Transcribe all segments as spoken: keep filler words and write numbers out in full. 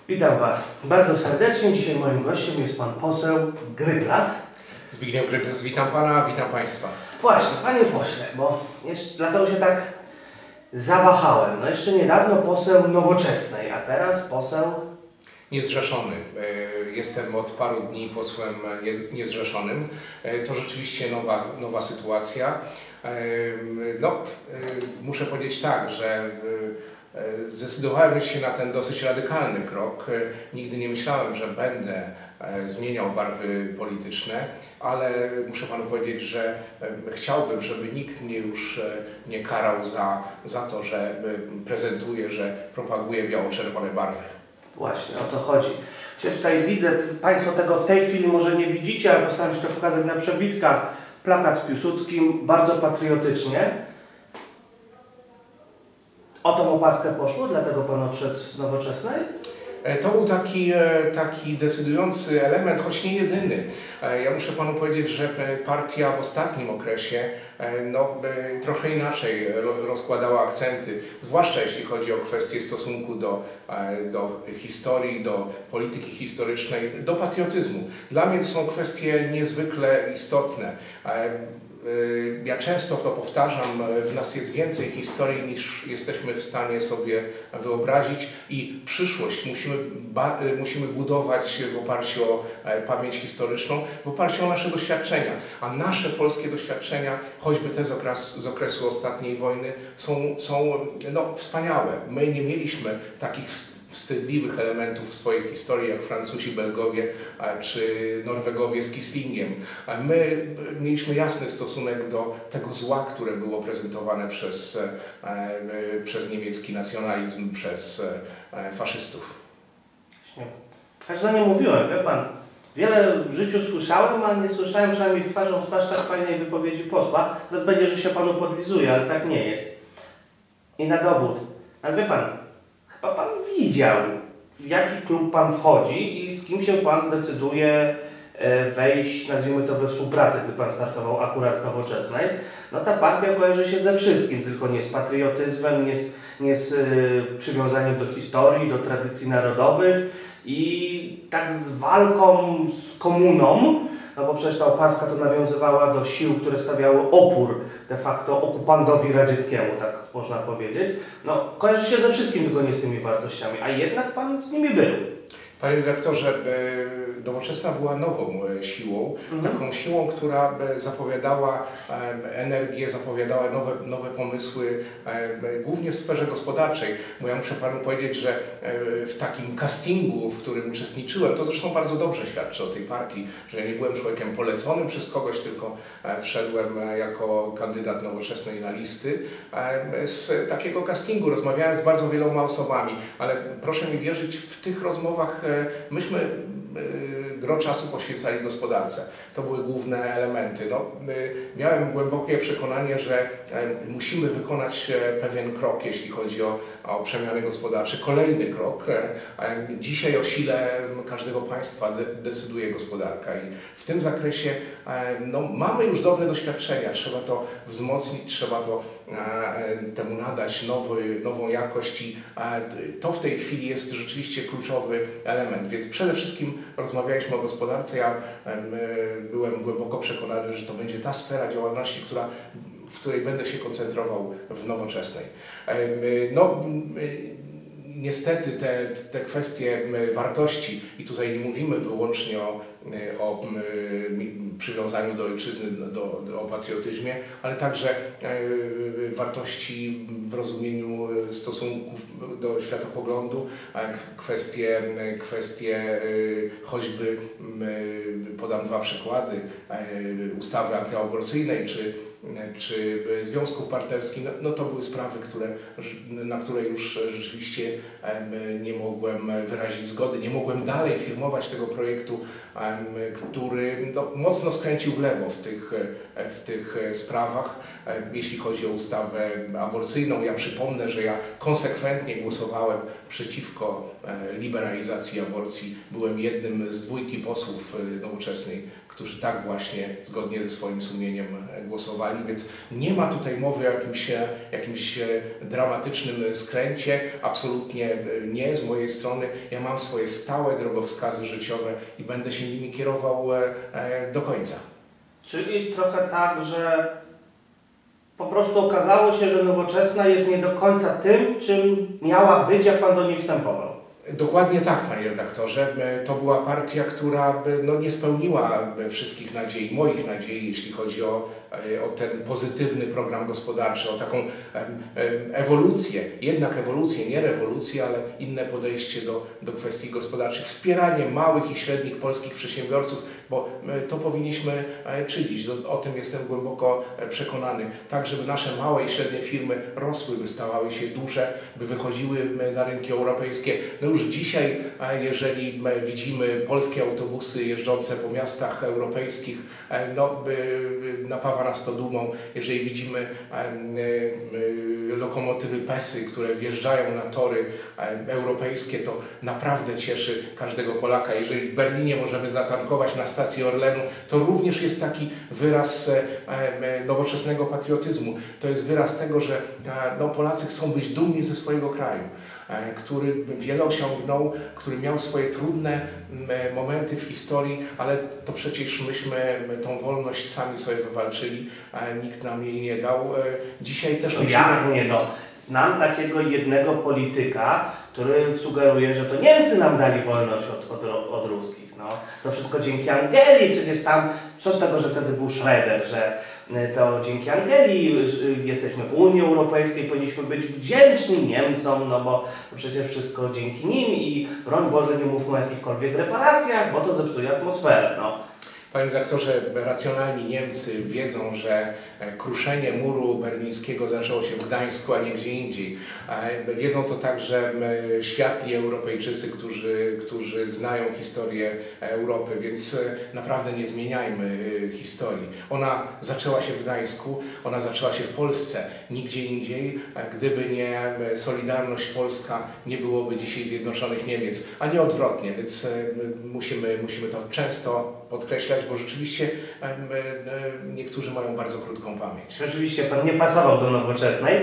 Witam Was bardzo serdecznie. Dzisiaj moim gościem jest Pan poseł Gryglas. Zbigniew Gryglas, witam Pana, witam Państwa. Właśnie, Panie pośle, bo jeszcze, dlatego się tak zawahałem. No jeszcze niedawno poseł Nowoczesnej, a teraz poseł... Niezrzeszony. Jestem od paru dni posłem niezrzeszonym. To rzeczywiście nowa, nowa sytuacja. No, muszę powiedzieć tak, że zdecydowałem się na ten dosyć radykalny krok. Nigdy nie myślałem, że będę zmieniał barwy polityczne, ale muszę Panu powiedzieć, że chciałbym, żeby nikt mnie już nie karał za, za to, że prezentuję, że propaguję biało-czerwone barwy. Właśnie, o to chodzi. Ja tutaj widzę, Państwo tego w tej chwili może nie widzicie, ale postaram się to pokazać na przebitkach. Plakat z Piłsudskim, bardzo patriotycznie. O tą opaskę poszło, dlatego Pan odszedł z Nowoczesnej? To był taki, taki decydujący element, choć nie jedyny. Ja muszę Panu powiedzieć, że partia w ostatnim okresie no, trochę inaczej rozkładała akcenty, zwłaszcza jeśli chodzi o kwestie stosunku do, do historii, do polityki historycznej, do patriotyzmu. Dla mnie to są kwestie niezwykle istotne. Ja często to powtarzam, w nas jest więcej historii niż jesteśmy w stanie sobie wyobrazić i przyszłość musimy, musimy budować w oparciu o pamięć historyczną, w oparciu o nasze doświadczenia. A nasze polskie doświadczenia, choćby te z okresu, z okresu ostatniej wojny, są, są no, wspaniałe. My nie mieliśmy takich wstydliwych elementów w swojej historii, jak Francuzi, Belgowie czy Norwegowie z Kislingiem. My mieliśmy jasny stosunek do tego zła, które było prezentowane przez, przez niemiecki nacjonalizm, przez faszystów. Aż za nie mówiłem, wie Pan, wiele w życiu słyszałem, a nie słyszałem przynajmniej w twarzą w twarz tak fajnej wypowiedzi posła. To będzie, że się Panu podlizuje, ale tak nie jest. I na dowód. Ale wie Pan, chyba Pan widział, w jaki klub Pan wchodzi i z kim się Pan decyduje wejść, nazwijmy to, we współpracę, gdy Pan startował akurat z Nowoczesnej. No ta partia kojarzy się ze wszystkim, tylko nie z patriotyzmem, nie z, nie z y, przywiązaniem do historii, do tradycji narodowych i tak z walką z komuną, no bo przecież ta opaska to nawiązywała do sił, które stawiały opór de facto okupantowi radzieckiemu, tak można powiedzieć. No, kojarzy się ze wszystkim, tylko nie z tymi wartościami, a jednak Pan z nimi był. Panie redaktorze, Nowoczesna była nową siłą, mhm. taką siłą, która zapowiadała energię, zapowiadała nowe, nowe pomysły, głównie w sferze gospodarczej. Bo ja muszę Panu powiedzieć, że w takim castingu, w którym uczestniczyłem, to zresztą bardzo dobrze świadczy o tej partii, że ja nie byłem człowiekiem poleconym przez kogoś, tylko wszedłem jako kandydat Nowoczesnej na listy. Z takiego castingu rozmawiałem z bardzo wieloma osobami, ale proszę mi wierzyć, w tych rozmowach myśmy gro czasu poświęcali gospodarce. To były główne elementy. No, miałem głębokie przekonanie, że musimy wykonać pewien krok, jeśli chodzi o, o przemiany gospodarcze. Kolejny krok. Dzisiaj o sile każdego państwa decyduje gospodarka i w tym zakresie no, mamy już dobre doświadczenia. Trzeba to wzmocnić, trzeba to temu nadać nowy, nową jakość i to w tej chwili jest rzeczywiście kluczowy element. Więc przede wszystkim rozmawialiśmy o gospodarce. Ja byłem głęboko przekonany, że to będzie ta sfera działalności, która, w której będę się koncentrował w Nowoczesnej. No, niestety te, te kwestie wartości, i tutaj nie mówimy wyłącznie o, o przywiązaniu do ojczyzny, do, do, o patriotyzmie, ale także wartości w rozumieniu stosunków do światopoglądu, kwestie, kwestie choćby, podam dwa przykłady, ustawy antyaborcyjnej czy czy związków partnerskich, no, no to były sprawy, które, na które już rzeczywiście nie mogłem wyrazić zgody, nie mogłem dalej firmować tego projektu, który no, mocno skręcił w lewo w tych, w tych sprawach. Jeśli chodzi o ustawę aborcyjną, ja przypomnę, że ja konsekwentnie głosowałem przeciwko liberalizacji aborcji. Byłem jednym z dwójki posłów Nowoczesnej, którzy tak właśnie zgodnie ze swoim sumieniem głosowali. głosowali, więc nie ma tutaj mowy o jakimś, jakimś dramatycznym skręcie, absolutnie nie z mojej strony. Ja mam swoje stałe drogowskazy życiowe i będę się nimi kierował do końca. Czyli trochę tak, że po prostu okazało się, że Nowoczesna jest nie do końca tym, czym miała być, jak Pan do niej wstępował. Dokładnie tak, panie redaktorze. To była partia, która no, nie spełniła wszystkich nadziei, moich nadziei, jeśli chodzi o, o ten pozytywny program gospodarczy, o taką ewolucję, jednak ewolucję, nie rewolucję, ale inne podejście do, do kwestii gospodarczych, wspieranie małych i średnich polskich przedsiębiorców, bo to powinniśmy czynić. O tym jestem głęboko przekonany. Tak, żeby nasze małe i średnie firmy rosły, by stawały się duże, by wychodziły na rynki europejskie. No już dzisiaj, jeżeli widzimy polskie autobusy jeżdżące po miastach europejskich, no, napawa nas to dumą. Jeżeli widzimy lokomotywy PESY, które wjeżdżają na tory europejskie, to naprawdę cieszy każdego Polaka. Jeżeli w Berlinie możemy zatankować na stacji Orlenu, to również jest taki wyraz nowoczesnego patriotyzmu. To jest wyraz tego, że no, Polacy chcą być dumni ze swojego kraju, który wiele osiągnął, który miał swoje trudne momenty w historii, ale to przecież myśmy tą wolność sami sobie wywalczyli, nikt nam jej nie dał. Dzisiaj też no musimy... Jak nie no? Znam takiego jednego polityka, który sugeruje, że to Niemcy nam dali wolność od, od, od ruskich. No. To wszystko dzięki Angeli, przecież tam, co z tego, że wtedy był Schroeder, że to dzięki Angeli jesteśmy w Unii Europejskiej, powinniśmy być wdzięczni Niemcom, no bo to przecież wszystko dzięki nim i broń Boże nie mówmy o jakichkolwiek reparacjach, bo to zepsuje atmosferę. No. Panie redaktorze, racjonalni Niemcy wiedzą, że kruszenie muru berlińskiego zaczęło się w Gdańsku, a nie gdzie indziej. Wiedzą to także światli Europejczycy, którzy, którzy znają historię Europy, więc naprawdę nie zmieniajmy historii. Ona zaczęła się w Gdańsku, ona zaczęła się w Polsce, nigdzie indziej. Gdyby nie Solidarność Polska, nie byłoby dzisiaj Zjednoczonych Niemiec, a nie odwrotnie, więc musimy, musimy to często podkreślać, bo rzeczywiście niektórzy mają bardzo krótką pamięć. Rzeczywiście Pan nie pasował do Nowoczesnej.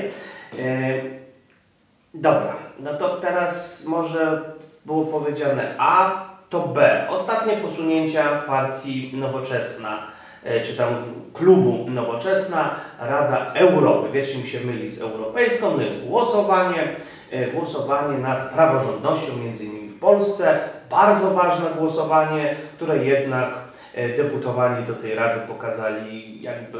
Dobra, no to teraz może było powiedziane A, to B. Ostatnie posunięcia partii Nowoczesna, czy tam klubu Nowoczesna, Rada Europy. Wiecznie mi się myli z europejską, no jest głosowanie, głosowanie nad praworządnością, między innymi w Polsce. Bardzo ważne głosowanie, które jednak deputowani do tej Rady pokazali jakby,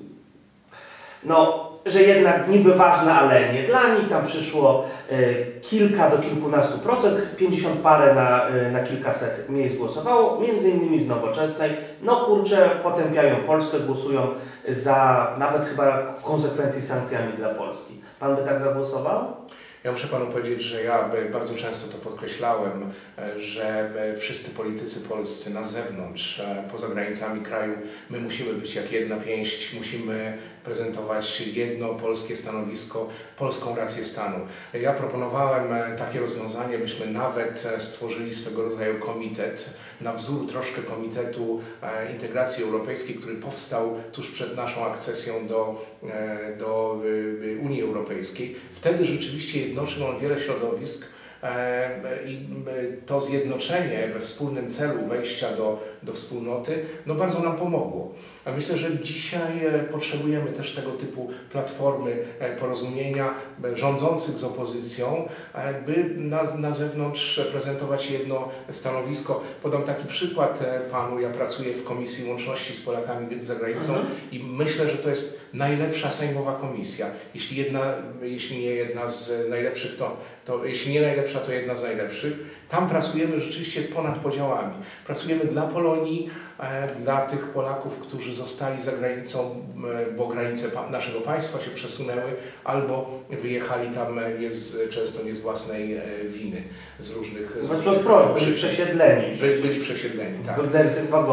no, że jednak niby ważne, ale nie dla nich. Tam przyszło kilka do kilkunastu procent, pięćdziesiąt parę na, na kilkaset miejsc głosowało, między innymi z Nowoczesnej. No kurczę, potępiają Polskę, głosują za, nawet chyba w konsekwencji sankcjami dla Polski. Pan by tak zagłosował? Ja muszę Panu powiedzieć, że ja bardzo często to podkreślałem, że wszyscy politycy polscy na zewnątrz, poza granicami kraju, my musimy być jak jedna pięść, musimy prezentować jedno polskie stanowisko, polską rację stanu. Ja proponowałem takie rozwiązanie, byśmy nawet stworzyli swego rodzaju komitet, na wzór troszkę Komitetu Integracji Europejskiej, który powstał tuż przed naszą akcesją do, do Unii Europejskiej. Wtedy rzeczywiście jednoczył on wiele środowisk i to zjednoczenie we wspólnym celu wejścia do, do wspólnoty no bardzo nam pomogło. Myślę, że dzisiaj potrzebujemy też tego typu platformy porozumienia rządzących z opozycją, by na, na zewnątrz prezentować jedno stanowisko. Podam taki przykład Panu. Ja pracuję w Komisji Łączności z Polakami za granicą mhm. i myślę, że to jest najlepsza sejmowa komisja. Jeśli, jedna, jeśli nie jedna z najlepszych, to, to jeśli nie najlepsza, to jedna z najlepszych. Tam pracujemy rzeczywiście ponad podziałami. Pracujemy dla Polonii, dla tych Polaków, którzy zostali za granicą, bo granice naszego państwa się przesunęły, albo wyjechali tam nie z, często nie z własnej winy, z różnych... Z różnych byli przesiedleni. By, byli przesiedleni, tak. W bydlęcych wagonach.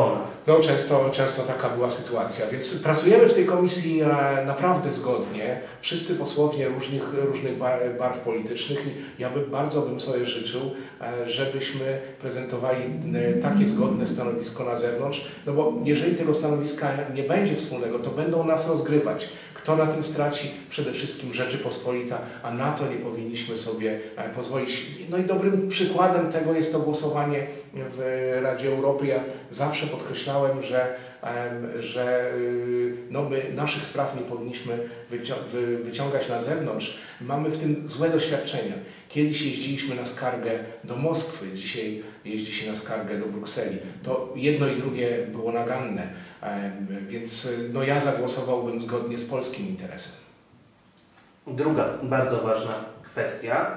No często, często taka była sytuacja, więc pracujemy w tej komisji naprawdę zgodnie. Wszyscy posłowie różnych, różnych barw politycznych i ja bym, bardzo bym sobie życzył, żebyśmy prezentowali takie zgodne stanowisko na zewnątrz, no bo jeżeli tego stanowiska nie będzie wspólnego, to będą nas rozgrywać. Kto na tym straci? Przede wszystkim Rzeczypospolita, a na to nie powinniśmy sobie pozwolić. No i dobrym przykładem tego jest to głosowanie w Radzie Europy. Ja zawsze podkreślałem, że, że no my naszych spraw nie powinniśmy wyciągać na zewnątrz. Mamy w tym złe doświadczenia. Kiedyś jeździliśmy na skargę do Moskwy, dzisiaj jeździ się na skargę do Brukseli. To jedno i drugie było naganne, więc no ja zagłosowałbym zgodnie z polskim interesem. Druga bardzo ważna kwestia.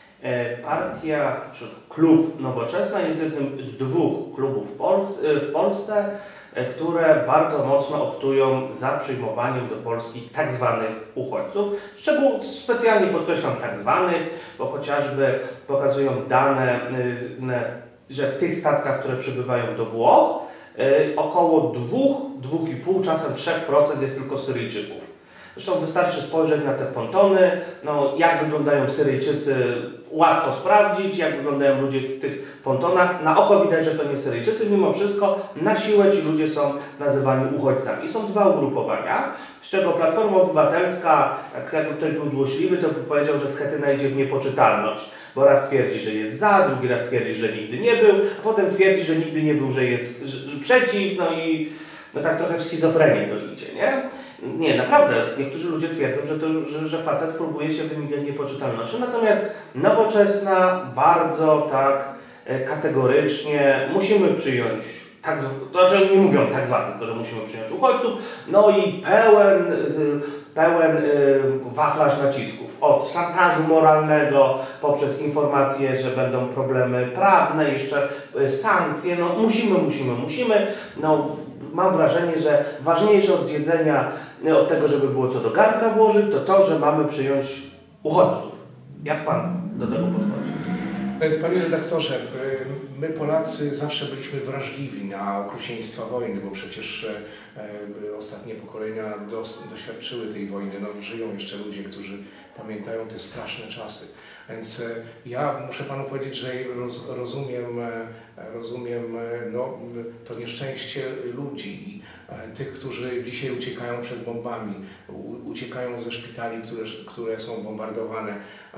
Partia, czy klub Nowoczesna jest jednym z dwóch klubów w Polsce, które bardzo mocno optują za przyjmowaniem do Polski tak zwanych uchodźców. Szczegół specjalnie podkreślam tak zwanych, bo chociażby pokazują dane, że w tych statkach, które przybywają do Włoch, około dwa, dwa i pół, czasem trzy procent jest tylko Syryjczyków. Zresztą wystarczy spojrzeć na te pontony, no, jak wyglądają Syryjczycy, łatwo sprawdzić, jak wyglądają ludzie w tych pontonach. Na oko widać, że to nie Syryjczycy, mimo wszystko na siłę ci ludzie są nazywani uchodźcami. Są dwa ugrupowania, z czego Platforma Obywatelska, tak jakby ktoś był złośliwy, to by powiedział, że Schetyna idzie w niepoczytalność. Bo raz twierdzi, że jest za, drugi raz twierdzi, że nigdy nie był, a potem twierdzi, że nigdy nie był, że jest że przeciw, no i no tak trochę w schizofrenię to idzie, nie? Nie, naprawdę, niektórzy ludzie twierdzą, że, to, że, że facet próbuje się wymigać niepoczytalnością, natomiast Nowoczesna bardzo tak e, kategorycznie musimy przyjąć, tak, to znaczy nie mówią tak zwanych, tylko że musimy przyjąć uchodźców, no i pełen, pełen y, wachlarz nacisków, od szantażu moralnego, poprzez informacje, że będą problemy prawne, jeszcze y, sankcje, no musimy, musimy, musimy, no mam wrażenie, że ważniejsze od zjedzenia, od tego, żeby było co do garnka włożyć, to to, że mamy przyjąć uchodźców. Jak Pan do tego podchodzi? Więc Panie redaktorze, my Polacy zawsze byliśmy wrażliwi na okrucieństwa wojny, bo przecież ostatnie pokolenia dos, doświadczyły tej wojny. No, żyją jeszcze ludzie, którzy pamiętają te straszne czasy. Więc ja muszę Panu powiedzieć, że roz, rozumiem, rozumiem no, to nieszczęście ludzi i tych, którzy dzisiaj uciekają przed bombami, uciekają ze szpitali, które, które są bombardowane.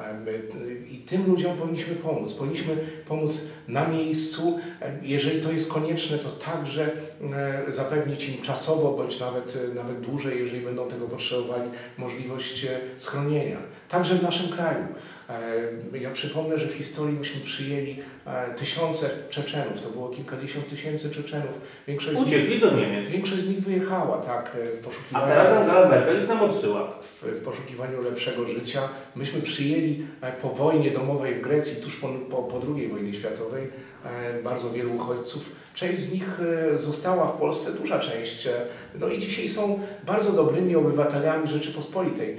I tym ludziom powinniśmy pomóc. Powinniśmy pomóc na miejscu. Jeżeli to jest konieczne, to także zapewnić im czasowo, bądź nawet, nawet dłużej, jeżeli będą tego potrzebowali, możliwość schronienia. Także w naszym kraju. Ja przypomnę, że w historii myśmy przyjęli tysiące Czeczenów, to było kilkadziesiąt tysięcy Czeczenów. Większość Uciekli nich, do Niemiec. Większość z nich wyjechała, tak, w poszukiwaniu... A teraz Angela Merkel ich nam odsyła. W, w poszukiwaniu lepszego życia. Myśmy przyjęli po wojnie domowej w Grecji, tuż po, po, po drugiej wojnie światowej, bardzo wielu uchodźców. Część z nich została w Polsce, duża część. No i dzisiaj są bardzo dobrymi obywatelami Rzeczypospolitej.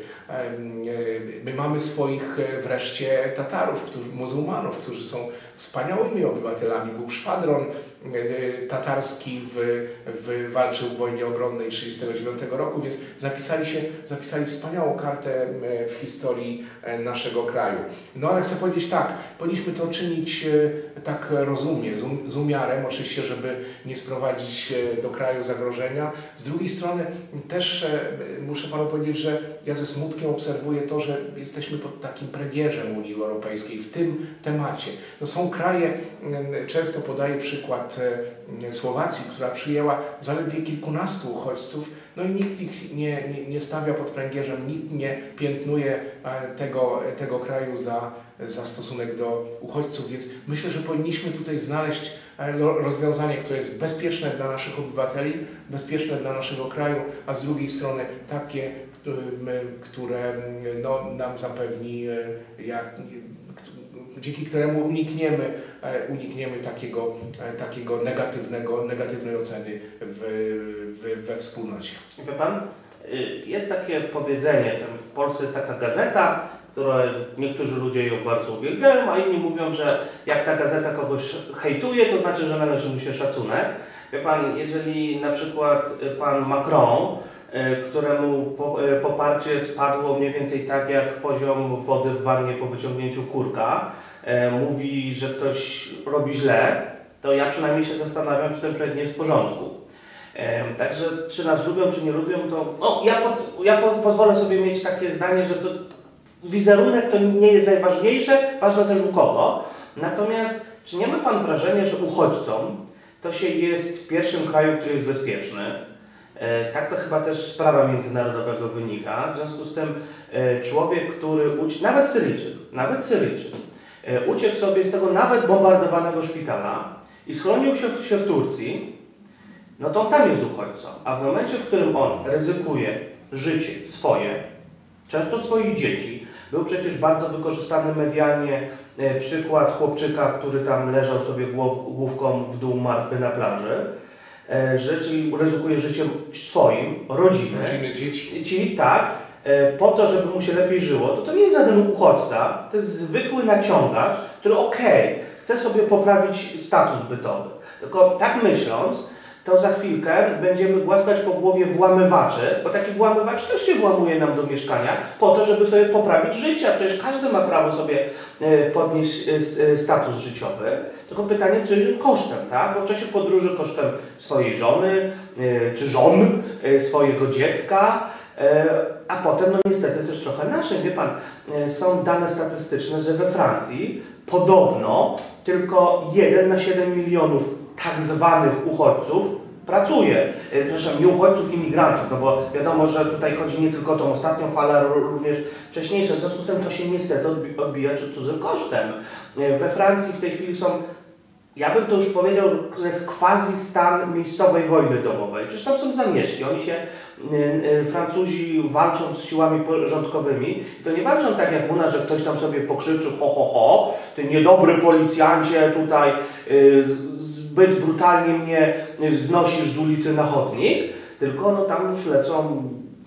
My mamy swoich wreszcie Tatarów, którzy, muzułmanów, którzy są wspaniałymi obywatelami. Był szwadron tatarski, w, w, walczył w wojnie obronnej tysiąc dziewięćset trzydziestego dziewiątego roku, więc zapisali się, zapisali wspaniałą kartę w historii naszego kraju. No ale chcę powiedzieć tak, powinniśmy to czynić tak rozumnie, z, z umiarem, oczywiście, żeby nie sprowadzić do kraju zagrożenia. Z drugiej strony też muszę Panu powiedzieć, że ja ze smutkiem obserwuję to, że jesteśmy pod takim pregierzem Unii Europejskiej w tym temacie. No są kraje, często podaję przykład Słowacji, która przyjęła zaledwie kilkunastu uchodźców, no i nikt ich nie, nie, nie stawia pod pręgierzem, nikt nie piętnuje tego, tego kraju za, za stosunek do uchodźców, więc myślę, że powinniśmy tutaj znaleźć rozwiązanie, które jest bezpieczne dla naszych obywateli, bezpieczne dla naszego kraju, a z drugiej strony takie, które no, nam zapewni, jak, dzięki któremu unikniemy, unikniemy takiego, takiego negatywnego, negatywnej oceny w, w, we wspólnocie. Wie Pan, jest takie powiedzenie, w Polsce jest taka gazeta, którą niektórzy ludzie ją bardzo uwielbiają, a inni mówią, że jak ta gazeta kogoś hejtuje, to znaczy, że należy mu się szacunek. Wie pan, jeżeli na przykład pan Macron, któremu poparcie spadło mniej więcej tak jak poziom wody w wannie po wyciągnięciu kurka, mówi, że ktoś robi źle, to ja przynajmniej się zastanawiam, czy ten człowiek nie jest w porządku. Także czy nas lubią, czy nie lubią, to no, ja, pod, ja po, pozwolę sobie mieć takie zdanie, że to wizerunek to nie jest najważniejsze, ważne też u kogo. Natomiast czy nie ma pan wrażenia, że uchodźcom to się jest w pierwszym kraju, który jest bezpieczny? E, tak to chyba też z prawa międzynarodowego wynika. W związku z tym e, człowiek, który uciekł, nawet Syryjczyk, nawet Syryjczyk, e, uciekł sobie z tego nawet bombardowanego szpitala i schronił się, się w Turcji, no to on tam jest uchodźcą. A w momencie, w którym on ryzykuje życie swoje, często swoich dzieci, był przecież bardzo wykorzystany medialnie e, przykład chłopczyka, który tam leżał sobie głow, główką w dół martwy na plaży, e, że czyli ryzykuje życiem swoim, rodziny, rodziny dzieci. Ci, tak, e, po to, żeby mu się lepiej żyło, to to nie jest żaden uchodźca, to jest zwykły naciągacz, który okej, okay, chce sobie poprawić status bytowy. Tylko tak myśląc, to za chwilkę będziemy głaskać po głowie włamywaczy, bo taki włamywacz też się włamuje nam do mieszkania po to, żeby sobie poprawić życie, a przecież każdy ma prawo sobie podnieść status życiowy. Tylko pytanie, czy kosztem, tak? Bo w czasie podróży kosztem swojej żony, czy żon, swojego dziecka, a potem no niestety też trochę naszym. Wie pan, są dane statystyczne, że we Francji podobno tylko jeden na siedem milionów tak zwanych uchodźców pracuje. Przepraszam, nie uchodźców, imigrantów, no bo wiadomo, że tutaj chodzi nie tylko o tą ostatnią falę, ale również wcześniejsze. W związku z tym to się niestety odbija cudzym kosztem. We Francji w tej chwili są, ja bym to już powiedział, że jest quasi stan miejscowej wojny domowej. Przecież tam są zamieszki. Oni się, Francuzi walczą z siłami porządkowymi. To nie walczą tak jak u nas, że ktoś tam sobie pokrzyczy ho, ho, ho, ty niedobry policjancie tutaj y, zbyt brutalnie mnie znosisz z ulicy na chodnik, tylko no tam już lecą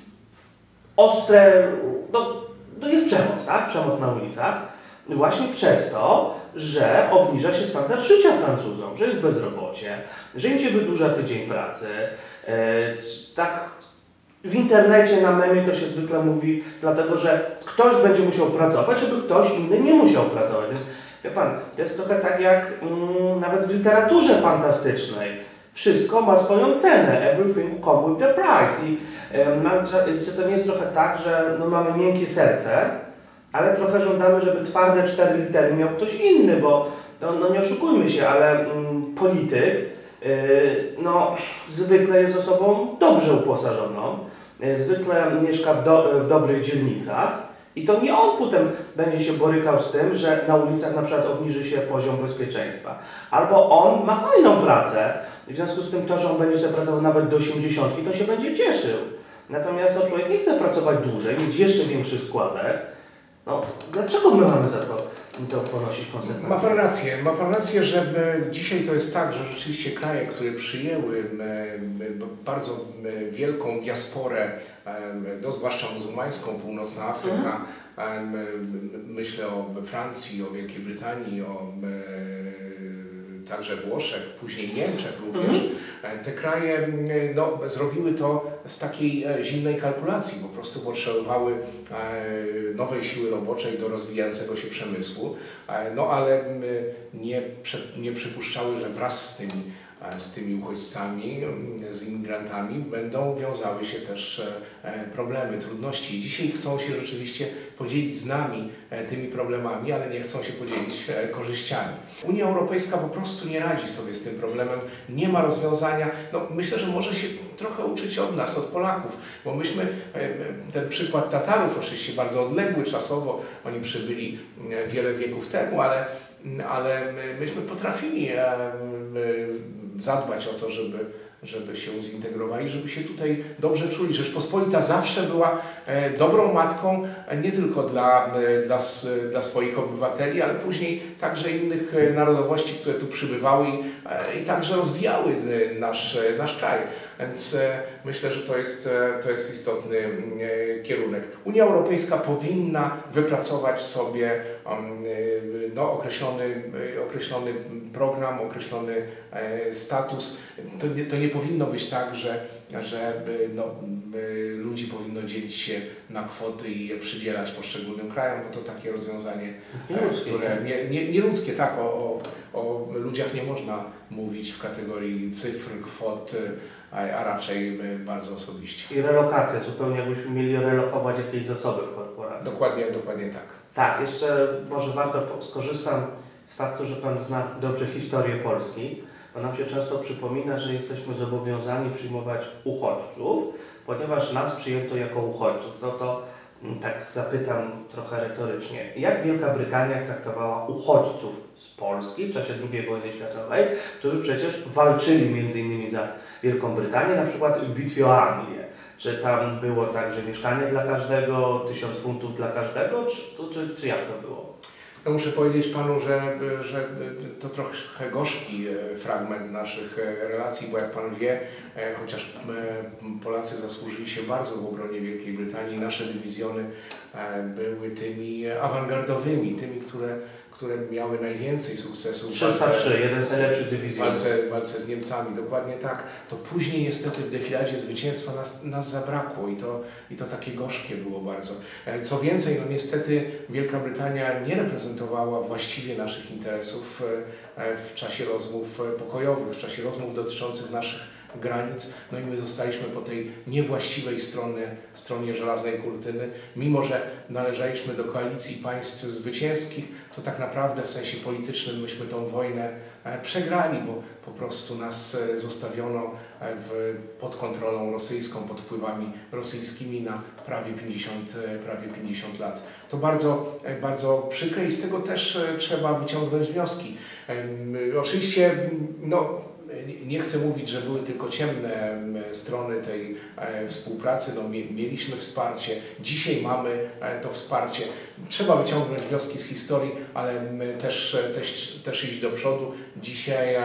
ostre, no, no jest przemoc, tak? Przemoc na ulicach. Właśnie przez to, że obniża się standard życia Francuzom, że jest bezrobocie, że im się wydłuża tydzień pracy. Yy, tak w internecie na memie to się zwykle mówi, dlatego że ktoś będzie musiał pracować, żeby ktoś inny nie musiał pracować. Więc wie pan, to jest trochę tak jak mm, nawet w literaturze fantastycznej. Wszystko ma swoją cenę. Everything comes with the price. I yy, to nie jest trochę tak, że no, mamy miękkie serce, ale trochę żądamy, żeby twarde cztery litery miał ktoś inny, bo no, no nie oszukujmy się, ale mm, polityk yy, no, zwykle jest osobą dobrze uposażoną, yy, zwykle mieszka w, do, w dobrych dzielnicach i to nie on potem będzie się borykał z tym, że na ulicach na przykład obniży się poziom bezpieczeństwa. Albo on ma fajną pracę i w związku z tym to, że on będzie sobie pracował nawet do osiemdziesiątki, to się będzie cieszył. Natomiast no, człowiek nie chce pracować dłużej, mieć jeszcze większych składek. No, dlaczego my mamy za to, to ponosić konsekwencje? Ma pan rację, ma pan rację, że dzisiaj to jest tak, że rzeczywiście kraje, które przyjęły bardzo wielką diasporę, no zwłaszcza muzułmańską, północna Afryka, mhm. myślę o Francji, o Wielkiej Brytanii, o także Włoszech, później Niemczech również. Mhm. Te kraje no, zrobiły to z takiej zimnej kalkulacji, po prostu potrzebowały nowej siły roboczej do rozwijającego się przemysłu, no ale nie, nie przypuszczały, że wraz z tymi z tymi uchodźcami, z imigrantami będą wiązały się też problemy, trudności. I dzisiaj chcą się rzeczywiście podzielić z nami tymi problemami, ale nie chcą się podzielić korzyściami. Unia Europejska po prostu nie radzi sobie z tym problemem, nie ma rozwiązania. No, myślę, że może się trochę uczyć od nas, od Polaków, bo myśmy, ten przykład Tatarów oczywiście bardzo odległy czasowo, oni przybyli wiele wieków temu, ale ale myśmy potrafili zadbać o to, żeby, żeby się zintegrowali, żeby się tutaj dobrze czuli. Rzeczpospolita zawsze była dobrą matką nie tylko dla, dla, dla swoich obywateli, ale później także innych narodowości, które tu przybywały i, i także rozwijały nasz, nasz kraj. Więc myślę, że to jest, to jest istotny kierunek. Unia Europejska powinna wypracować sobie no, określony, określony program, określony status. To nie, to nie powinno być tak, że, że no, ludzi powinno dzielić się na kwoty i je przydzielać poszczególnym krajom, bo to takie rozwiązanie, nieludzkie, które nie, nie, nie ludzkie, tak, o, o, o ludziach nie można mówić w kategorii cyfr, kwot, a raczej bardzo osobiście. I relokacja, zupełnie jakbyśmy mieli relokować jakieś zasoby w korporacji. Dokładnie, dokładnie tak. Tak, jeszcze może warto skorzystam z faktu, że Pan zna dobrze historię Polski, bo nam się często przypomina, że jesteśmy zobowiązani przyjmować uchodźców, ponieważ nas przyjęto jako uchodźców. No to tak zapytam trochę retorycznie, jak Wielka Brytania traktowała uchodźców z Polski w czasie drugiej wojny światowej, którzy przecież walczyli między innymi za Wielką Brytanię, na przykład w bitwie o Anglię. Czy tam było tak, że mieszkanie dla każdego, tysiąc funtów dla każdego, czy, czy, czy jak to było? No muszę powiedzieć Panu, że, że to trochę gorzki fragment naszych relacji, bo jak Pan wie, chociaż Polacy zasłużyli się bardzo w obronie Wielkiej Brytanii, nasze dywizjony były tymi awangardowymi, tymi, które które miały najwięcej sukcesów w trzysta trzy, jeden z najlepszych dywizjonów. walce, walce z Niemcami, dokładnie tak. To później niestety w defiladzie zwycięstwa nas, nas zabrakło i to, i to takie gorzkie było bardzo. Co więcej, no niestety Wielka Brytania nie reprezentowała właściwie naszych interesów w czasie rozmów pokojowych, w czasie rozmów dotyczących naszych granic, no i my zostaliśmy po tej niewłaściwej stronie, stronie żelaznej kurtyny. Mimo że należaliśmy do koalicji państw zwycięskich, to tak naprawdę w sensie politycznym myśmy tą wojnę przegrali, bo po prostu nas zostawiono w, pod kontrolą rosyjską, pod wpływami rosyjskimi na prawie pięćdziesiąt, prawie pięćdziesiąt lat. To bardzo, bardzo przykre i z tego też trzeba wyciągnąć wnioski. Oczywiście, no, nie chcę mówić, że były tylko ciemne strony tej współpracy. No, mieliśmy wsparcie, dzisiaj mamy to wsparcie. Trzeba wyciągnąć wnioski z historii, ale też, też, też iść do przodu. Dzisiaj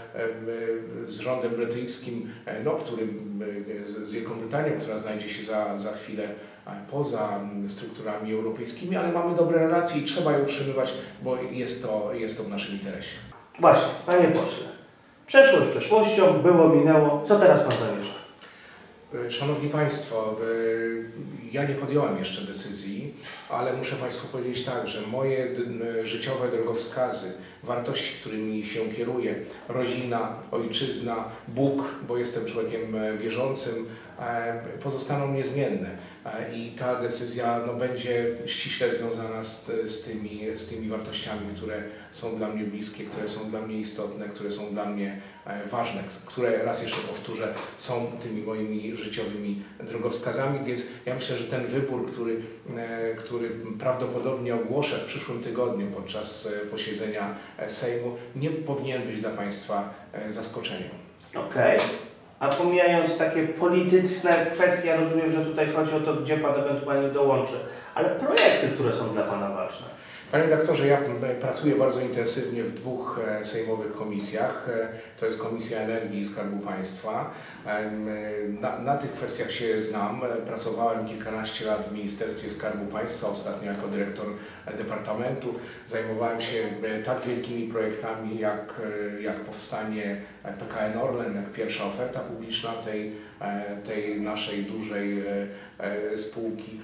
z rządem brytyjskim, no, który, z Wielką Brytanią, która znajdzie się za, za chwilę poza strukturami europejskimi, ale mamy dobre relacje i trzeba je utrzymywać, bo jest to, jest to w naszym interesie. Właśnie, Panie Pośle. Przeszłość przeszłością, było, minęło. Co teraz Pan zamierza? Szanowni Państwo, ja nie podjąłem jeszcze decyzji, ale muszę Państwu powiedzieć tak, że moje życiowe drogowskazy, wartości, którymi się kieruję, rodzina, ojczyzna, Bóg, bo jestem człowiekiem wierzącym, pozostaną niezmienne. I ta decyzja no, będzie ściśle związana z, z, tymi, z tymi wartościami, które są dla mnie bliskie, które są dla mnie istotne, które są dla mnie ważne, które, raz jeszcze powtórzę, są tymi moimi życiowymi drogowskazami, więc ja myślę, że ten wybór, który, który prawdopodobnie ogłoszę w przyszłym tygodniu podczas posiedzenia Sejmu, nie powinien być dla Państwa zaskoczeniem. Okej. Okay. A pomijając takie polityczne kwestie, rozumiem, że tutaj chodzi o to, gdzie Pan ewentualnie dołączy, ale projekty, które są dla Pana ważne. Panie redaktorze, ja pracuję bardzo intensywnie w dwóch sejmowych komisjach. To jest Komisja Energii i Skarbu Państwa. Na, na tych kwestiach się znam. Pracowałem kilkanaście lat w Ministerstwie Skarbu Państwa, ostatnio jako dyrektor departamentu. Zajmowałem się tak wielkimi projektami jak, jak powstanie P K N Orlen, jak pierwsza oferta publiczna tej, tej naszej dużej spółki.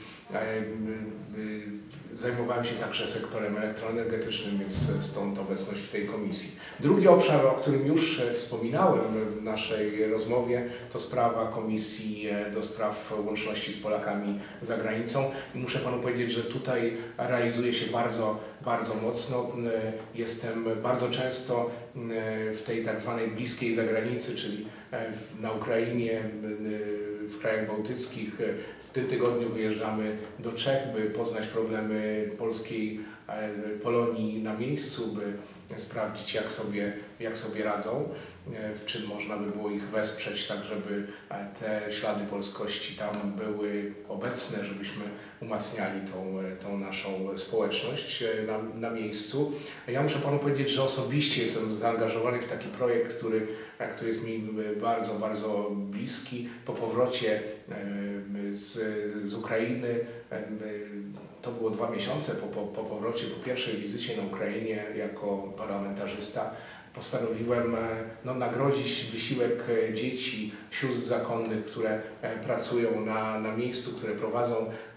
Zajmowałem się także sektorem elektroenergetycznym, więc stąd obecność w tej komisji. Drugi obszar, o którym już wspominałem w naszej rozmowie, to sprawa Komisji do Spraw Łączności z Polakami za Granicą. I muszę Panu powiedzieć, że tutaj realizuję się bardzo, bardzo mocno. Jestem bardzo często w tej tak zwanej bliskiej zagranicy, czyli na Ukrainie, w krajach bałtyckich. W tym tygodniu wyjeżdżamy do Czech, by poznać problemy polskiej Polonii na miejscu, by sprawdzić, jak sobie, jak sobie radzą, w czym można by było ich wesprzeć, tak żeby te ślady polskości tam były obecne, żebyśmy umacniali tą, tą naszą społeczność na, na miejscu. Ja muszę Panu powiedzieć, że osobiście jestem zaangażowany w taki projekt, który, który jest mi bardzo, bardzo bliski. Po powrocie z, z Ukrainy to było dwa miesiące po, po, po powrocie, po pierwszej wizycie na Ukrainie jako parlamentarzysta, postanowiłem no, nagrodzić wysiłek dzieci, sióstr zakonnych, które pracują na, na miejscu, które prowadzą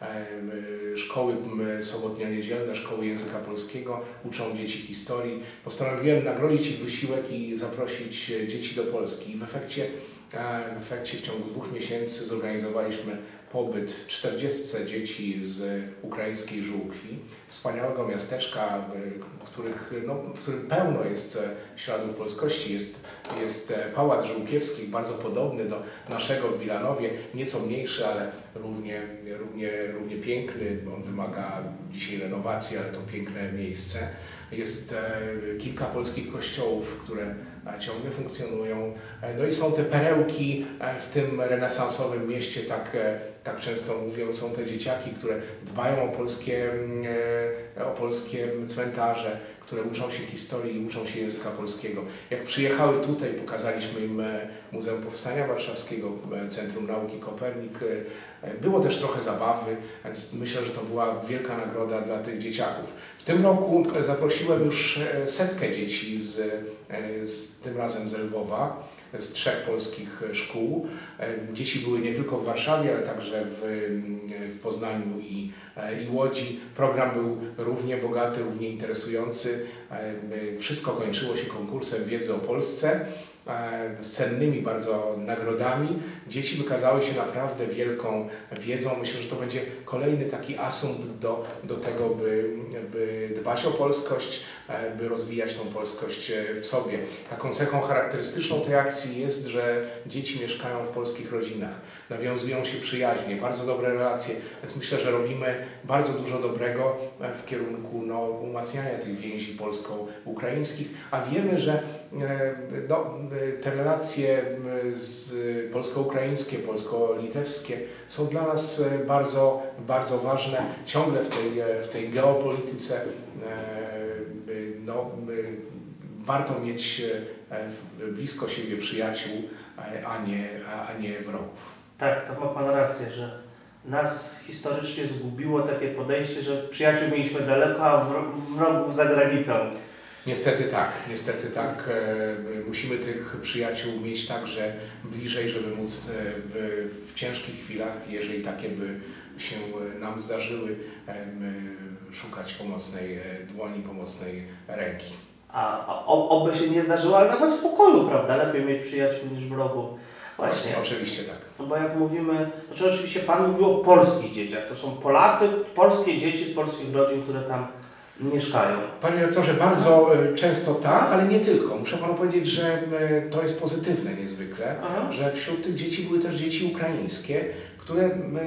szkoły sobotnio-niedzielne, szkoły języka polskiego, uczą dzieci historii. Postanowiłem nagrodzić ich wysiłek i zaprosić dzieci do Polski. W efekcie, w efekcie w ciągu dwóch miesięcy zorganizowaliśmy pobyt czterdziestu dzieci z ukraińskiej Żółkwi, wspaniałego miasteczka, w, których, no, w którym pełno jest śladów polskości. Jest, jest Pałac Żółkiewski, bardzo podobny do naszego w Wilanowie, nieco mniejszy, ale równie, równie, równie piękny. On wymaga dzisiaj renowacji, ale to piękne miejsce. Jest kilka polskich kościołów, które ciągle funkcjonują. No i są te perełki w tym renesansowym mieście, tak, tak często mówią, są te dzieciaki, które dbają o polskie, o polskie cmentarze, które uczą się historii i uczą się języka polskiego. Jak przyjechały tutaj, pokazaliśmy im Muzeum Powstania Warszawskiego, Centrum Nauki Kopernik. Było też trochę zabawy, więc myślę, że to była wielka nagroda dla tych dzieciaków. W tym roku zaprosiłem już setkę dzieci, z, z tym razem z Lwowa, z trzech polskich szkół. Dzieci były nie tylko w Warszawie, ale także w, w Poznaniu i, i Łodzi. Program był równie bogaty, równie interesujący. Wszystko kończyło się konkursem wiedzy o Polsce, z cennymi bardzo nagrodami. Dzieci wykazały się naprawdę wielką wiedzą. Myślę, że to będzie kolejny taki asumpt do, do tego, by, by dbać o polskość, by rozwijać tą polskość w sobie. Taką cechą charakterystyczną tej akcji jest, że dzieci mieszkają w polskich rodzinach, nawiązują się przyjaźnie, bardzo dobre relacje, więc myślę, że robimy bardzo dużo dobrego w kierunku no, umacniania tych więzi polsko-ukraińskich, a wiemy, że no, te relacje z polsko-ukraińskie, polsko-litewskie są dla nas bardzo, bardzo ważne. Ciągle w tej, w tej geopolityce no, warto mieć blisko siebie przyjaciół, a nie, a nie wrogów. Tak, to ma Pan rację, że nas historycznie zgubiło takie podejście, że przyjaciół mieliśmy daleko, a wrogów za granicą. Niestety tak, niestety tak. Musimy tych przyjaciół mieć także bliżej, żeby móc w, w ciężkich chwilach, jeżeli takie by się nam zdarzyły, szukać pomocnej dłoni, pomocnej ręki. A, a oby się nie zdarzyło, ale nawet w pokoju, prawda? Lepiej mieć przyjaciół niż wrogów. Właśnie. Oczywiście tak. No bo jak mówimy, znaczy oczywiście Pan mówił o polskich dzieciach, to są Polacy, polskie dzieci z polskich rodzin, które tam mieszkają. Panie doktorze, bardzo często tak, ale nie tylko. Muszę Panu powiedzieć, że to jest pozytywne niezwykle, Aha. że wśród tych dzieci były też dzieci ukraińskie, które,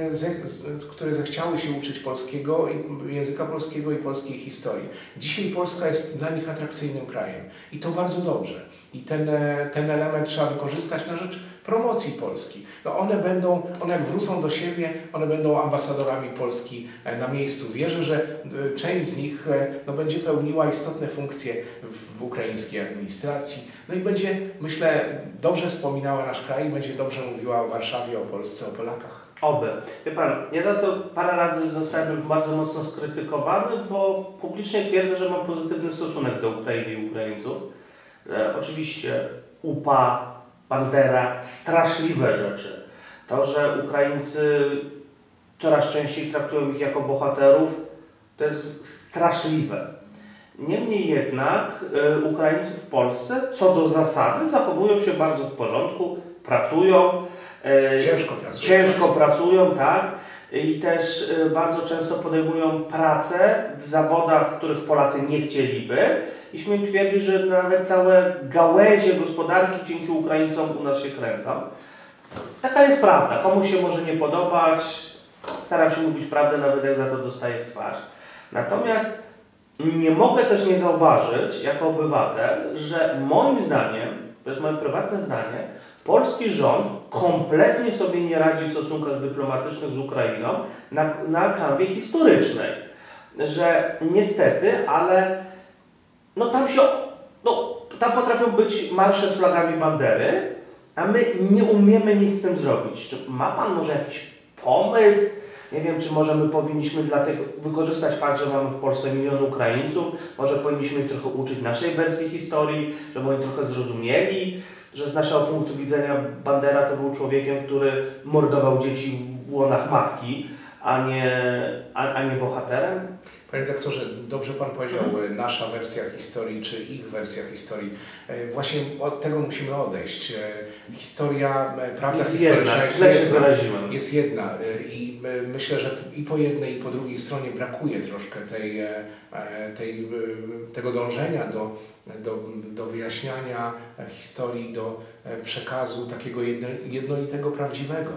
które zechciały się uczyć polskiego, języka polskiego i polskiej historii. Dzisiaj Polska jest dla nich atrakcyjnym krajem i to bardzo dobrze. I ten, ten element trzeba wykorzystać na rzecz promocji Polski. No one będą, one jak wrócą do siebie, one będą ambasadorami Polski na miejscu. Wierzę, że część z nich no, będzie pełniła istotne funkcje w, w ukraińskiej administracji. No i będzie, myślę, dobrze wspominała nasz kraj, będzie dobrze mówiła o Warszawie, o Polsce, o Polakach. Oby. Wie Pan, ja na to parę razy zostałem bardzo mocno skrytykowany, bo publicznie twierdzę, że mam pozytywny stosunek do Ukrainy i Ukraińców. E, oczywiście U P A, Bandera, straszliwe rzeczy. To, że Ukraińcy coraz częściej traktują ich jako bohaterów, to jest straszliwe. Niemniej jednak e, Ukraińcy w Polsce co do zasady zachowują się bardzo w porządku, pracują, Ciężko pracują. Ciężko pracują, tak. I też bardzo często podejmują pracę w zawodach, w których Polacy nie chcieliby. I śmiem twierdzić, że nawet całe gałęzie gospodarki dzięki Ukraińcom u nas się kręcą. Taka jest prawda. Komuś się może nie podobać. Staram się mówić prawdę, nawet jak za to dostaję w twarz. Natomiast nie mogę też nie zauważyć, jako obywatel, że moim zdaniem, to jest moje prywatne zdanie, polski rząd kompletnie sobie nie radzi w stosunkach dyplomatycznych z Ukrainą na, na kanwie historycznej. Że niestety, ale no tam się, no, tam potrafią być marsze z flagami Bandery, a my nie umiemy nic z tym zrobić. Czy ma Pan może jakiś pomysł, Nie wiem, czy może my powinniśmy dlatego wykorzystać fakt, że mamy w Polsce milion Ukraińców, może powinniśmy ich trochę uczyć naszej wersji historii, żeby oni trochę zrozumieli, że z naszego punktu widzenia Bandera to był człowiekiem, który mordował dzieci w łonach matki, a nie, a, a nie bohaterem. Panie doktorze, dobrze Pan powiedział, hmm. nasza wersja historii, czy ich wersja historii. Właśnie od tego musimy odejść. Historia, prawda jest historyczna jedna, jest, źle się jedna, wyraziłem. jest jedna i myślę, że i po jednej, i po drugiej stronie brakuje troszkę tej, tej, tego dążenia do, do, do wyjaśniania historii, do przekazu takiego jednolitego, prawdziwego.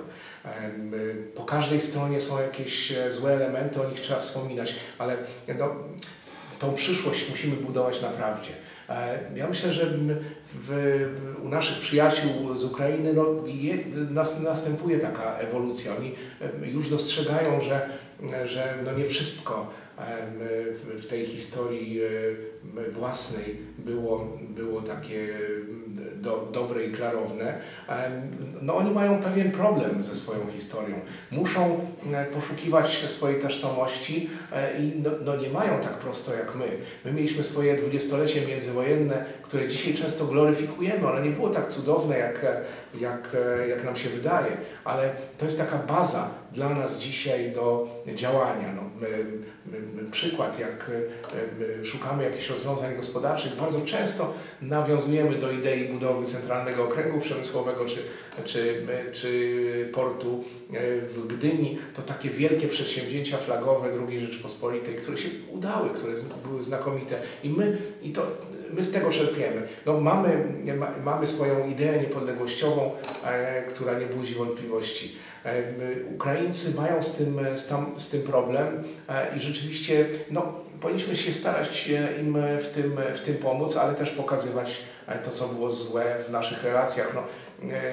Po każdej stronie są jakieś złe elementy, o nich trzeba wspominać, ale no, tą przyszłość musimy budować na prawdzie. Ja myślę, że w, u naszych przyjaciół z Ukrainy no, je, nas, następuje taka ewolucja. Oni już dostrzegają, że, że no nie wszystko w, w tej historii własnej było, było takie do, dobre i klarowne. No oni mają pewien problem ze swoją historią. Muszą poszukiwać swojej tożsamości i no, no nie mają tak prosto jak my. My mieliśmy swoje dwudziestolecie międzywojenne, które dzisiaj często gloryfikujemy. Ono nie było tak cudowne, jak, jak, jak nam się wydaje, ale to jest taka baza dla nas dzisiaj do działania. No, my, my, my, przykład, jak my szukamy jakichś rozwiązań gospodarczych, bardzo często nawiązujemy do idei budowy Centralnego Okręgu Przemysłowego czy, czy, czy portu w Gdyni. To takie wielkie przedsięwzięcia flagowe drugiej Rzeczypospolitej, które się udały, które były znakomite i my, i to, my z tego czerpiemy. No, mamy, ma, mamy swoją ideę niepodległościową, e, która nie budzi wątpliwości. E, Ukraińcy mają z tym, z, tam, z tym problem e, i rzeczywiście no, powinniśmy się starać im w tym, w tym pomóc, ale też pokazywać to, co było złe w naszych relacjach. No, e,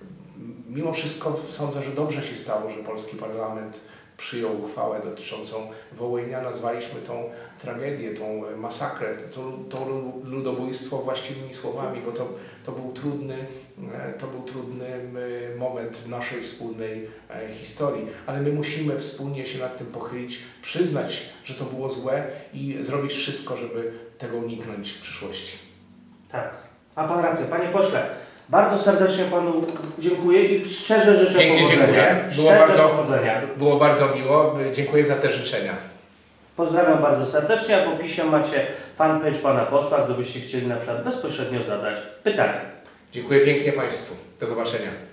mimo wszystko sądzę, że dobrze się stało, że polski parlament przyjął uchwałę dotyczącą Wołynia. Nazwaliśmy tą tragedię, tą masakrę, to, to ludobójstwo właściwymi słowami, bo to, to, był trudny, to był trudny moment w naszej wspólnej historii. Ale my musimy wspólnie się nad tym pochylić, przyznać, że to było złe i zrobić wszystko, żeby tego uniknąć w przyszłości. Tak. Ma Pan rację. Panie pośle, bardzo serdecznie Panu dziękuję i szczerze życzę Pięknie powodzenia. dziękuję. Było Szczerze bardzo, powodzenia. było bardzo miło. Dziękuję za te życzenia. Pozdrawiam bardzo serdecznie, a w opisie macie fanpage Pana Posła, gdybyście chcieli na przykład bezpośrednio zadać pytanie. Dziękuję pięknie Państwu. Do zobaczenia.